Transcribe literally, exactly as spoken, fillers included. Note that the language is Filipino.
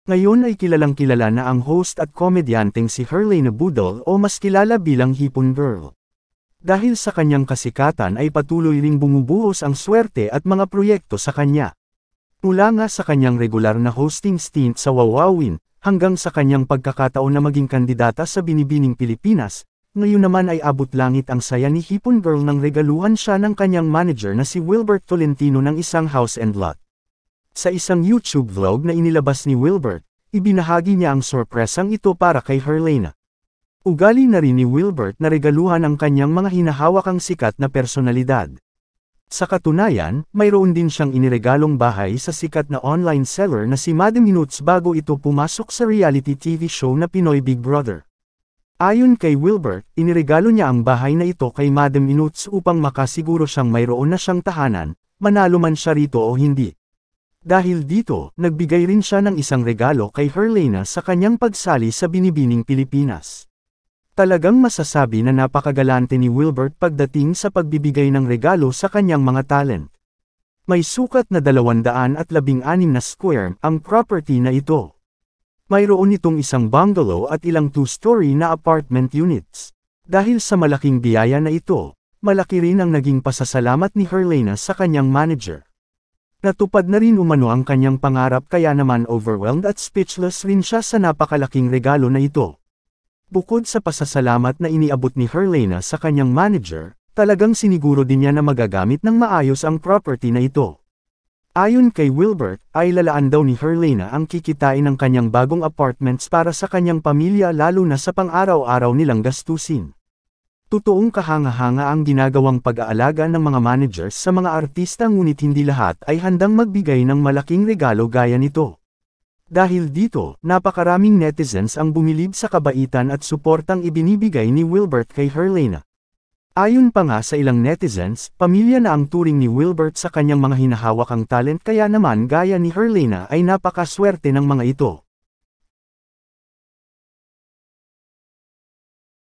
Ngayon ay kilalang kilala na ang host at komedyanteng si Herlena Budol o mas kilala bilang Hipon Girl. Dahil sa kanyang kasikatan ay patuloy ring bumubuhos ang swerte at mga proyekto sa kanya. Mula nga sa kanyang regular na hosting stint sa Wawawin, hanggang sa kanyang pagkakataon na maging kandidata sa Binibining Pilipinas, ngayon naman ay abot langit ang saya ni Hipon Girl nang regaluhan siya ng kanyang manager na si Wilbert Tolentino ng isang house and lot. Sa isang YouTube vlog na inilabas ni Wilbert, ibinahagi niya ang sorpresang ito para kay Herlena. Ugali na rin ni Wilbert na regaluhan ang kanyang mga hinahawakang sikat na personalidad. Sa katunayan, mayroon din siyang iniregalong bahay sa sikat na online seller na si Madam Hinoots bago ito pumasok sa reality T V show na Pinoy Big Brother. Ayon kay Wilbert, iniregalo niya ang bahay na ito kay Madam Hinoots upang makasiguro siyang mayroon na siyang tahanan, manalo man siya rito o hindi. Dahil dito, nagbigay rin siya ng isang regalo kay Herlena sa kanyang pagsali sa Binibining Pilipinas. Talagang masasabi na napakagalante ni Wilbert pagdating sa pagbibigay ng regalo sa kanyang mga talent. May sukat na dalawandaan at labing anim na square ang property na ito. Mayroon itong isang bungalow at ilang two-story na apartment units. Dahil sa malaking biyaya na ito, malaki rin ang naging pasasalamat ni Herlena sa kanyang manager. Natupad na rin umano ang kanyang pangarap kaya naman overwhelmed at speechless rin siya sa napakalaking regalo na ito. Bukod sa pasasalamat na iniabot ni Herlena sa kanyang manager, talagang siniguro din niya na magagamit ng maayos ang property na ito. Ayon kay Wilbert, ay lalaan daw ni Herlena ang kikitain ng kanyang bagong apartments para sa kanyang pamilya lalo na sa pang-araw-araw nilang gastusin. Totoong kahanga-hanga ang ginagawang pag-aalaga ng mga managers sa mga artista ngunit hindi lahat ay handang magbigay ng malaking regalo gaya nito. Dahil dito, napakaraming netizens ang bumilib sa kabaitan at suportang ibinibigay ni Wilbert kay Herlena. Ayon pa nga sa ilang netizens, pamilya na ang turing ni Wilbert sa kanyang mga hinahawakang talent kaya naman gaya ni Herlena ay napakaswerte ng mga ito.